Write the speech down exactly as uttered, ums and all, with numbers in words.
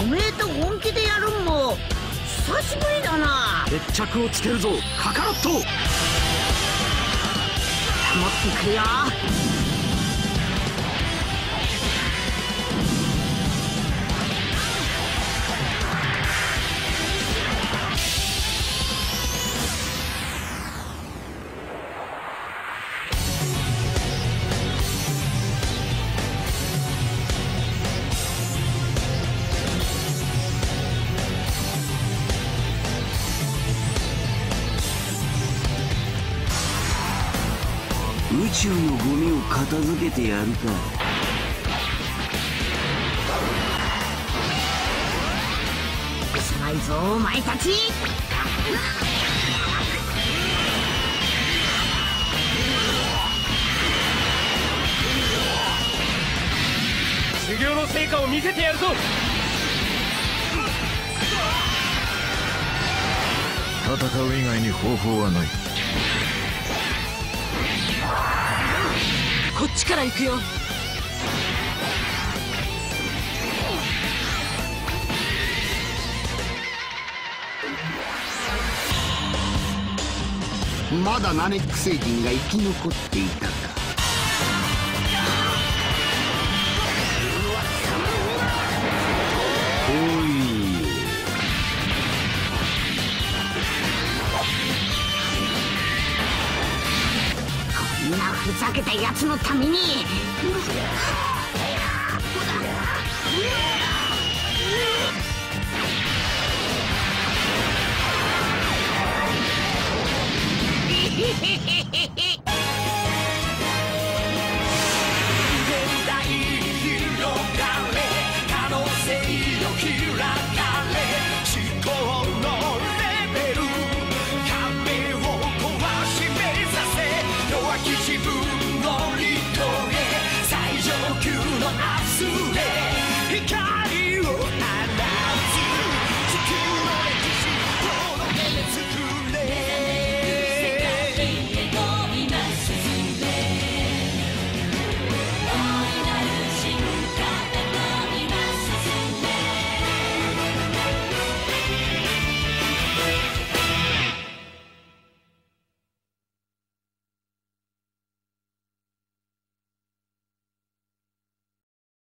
おめえと本気でやるんも久しぶりだな。 決着をつけるぞカカロット。持ってくよ。 宇宙のゴミを片付けてやるか。 すまいぞお前たち。 修行の成果を見せてやるぞ。 戦う以外に方法はない。 こっちから行くよ。 まだナネック星人が生き残っていたか。おい、 こんなふざけたやつのために